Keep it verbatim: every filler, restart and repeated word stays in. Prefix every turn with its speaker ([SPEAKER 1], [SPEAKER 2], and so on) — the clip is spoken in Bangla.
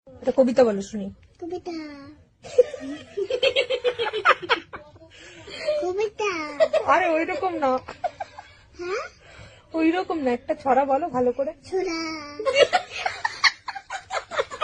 [SPEAKER 1] একটা কবিতা বলো শুনি।
[SPEAKER 2] কবিতা কবিতা
[SPEAKER 1] আরে ওই রকম না,
[SPEAKER 2] হ্যাঁ
[SPEAKER 1] ওই রকম না, একটা ছড়া বলো ভালো করে।
[SPEAKER 2] ছোড়া